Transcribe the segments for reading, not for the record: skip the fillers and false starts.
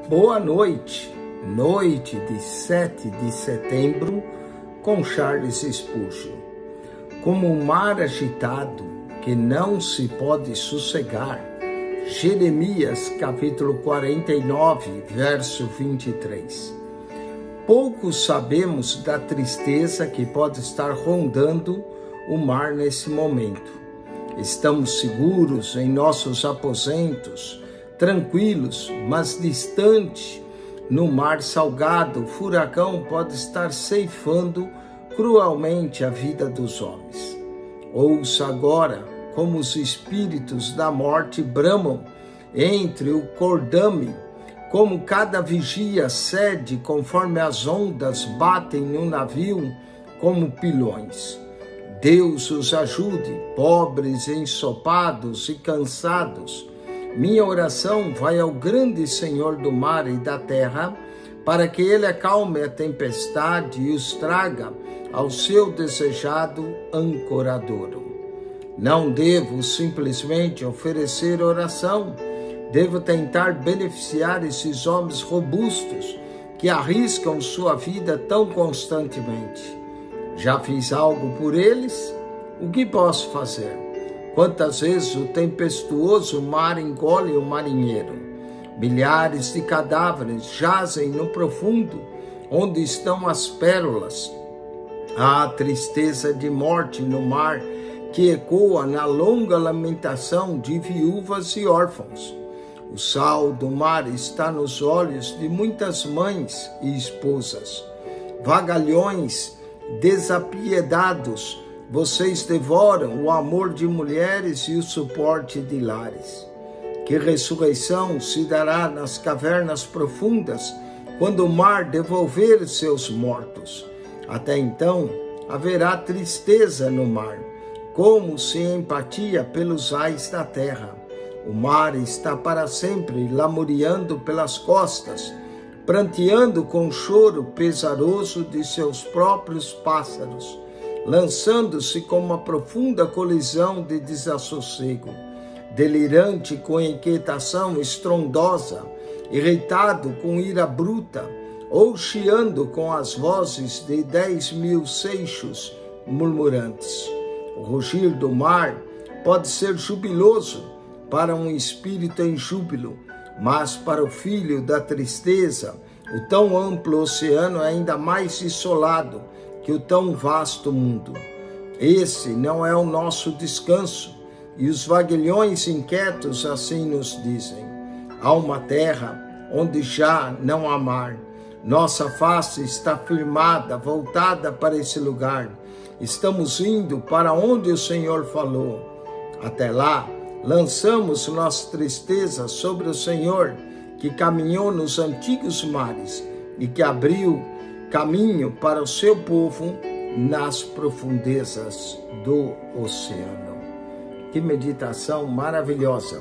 Boa noite, noite de 7 de setembro, com Charles Spurgeon. Como um mar agitado que não se pode sossegar, Jeremias capítulo 49, verso 23. Poucos sabemos da tristeza que pode estar rondando o mar nesse momento. Estamos seguros em nossos aposentos, tranquilos, mas distante. No mar salgado, o furacão pode estar ceifando cruelmente a vida dos homens. Ouça agora como os espíritos da morte bramam entre o cordame, como cada vigia cede conforme as ondas batem no navio como pilões. Deus os ajude, pobres, ensopados e cansados. Minha oração vai ao grande Senhor do mar e da terra, para que Ele acalme a tempestade e os traga ao seu desejado ancoradouro. Não devo simplesmente oferecer oração, devo tentar beneficiar esses homens robustos que arriscam sua vida tão constantemente. Já fiz algo por eles? O que posso fazer? Quantas vezes o tempestuoso mar engole o marinheiro? Milhares de cadáveres jazem no profundo, onde estão as pérolas. Há tristeza de morte no mar, que ecoa na longa lamentação de viúvas e órfãos. O sal do mar está nos olhos de muitas mães e esposas. Vagalhões desapiedados, vocês devoram o amor de mulheres e o suporte de lares. Que ressurreição se dará nas cavernas profundas, quando o mar devolver seus mortos. Até então, haverá tristeza no mar, como se empatia pelos ais da terra. O mar está para sempre lamuriando pelas costas, pranteando com choro pesaroso de seus próprios pássaros, lançando-se com uma profunda colisão de desassossego, delirante com inquietação estrondosa, irritado com ira bruta, ou chiando com as vozes de 10.000 seixos murmurantes. O rugir do mar pode ser jubiloso para um espírito em júbilo, mas para o filho da tristeza, o tão amplo oceano é ainda mais isolado que o tão vasto mundo. Esse não é o nosso descanso, e os vaguilhões inquietos assim nos dizem. Há uma terra onde já não há mar. Nossa face está firmada, voltada para esse lugar. Estamos indo para onde o Senhor falou. Até lá, lançamos nossa tristeza sobre o Senhor, que caminhou nos antigos mares e que abriu caminho para o seu povo nas profundezas do oceano. Que meditação maravilhosa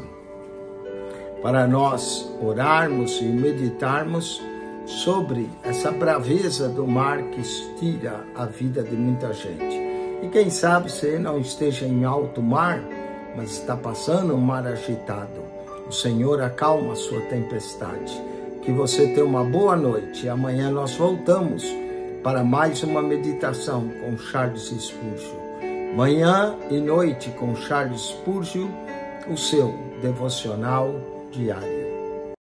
para nós orarmos e meditarmos sobre essa braveza do mar que tira a vida de muita gente. E quem sabe você não esteja em alto mar, mas está passando um mar agitado. O Senhor acalma a sua tempestade. Que você tenha uma boa noite. E amanhã nós voltamos para mais uma meditação com Charles Spurgeon. Manhã e noite com Charles Spurgeon, o seu devocional diário.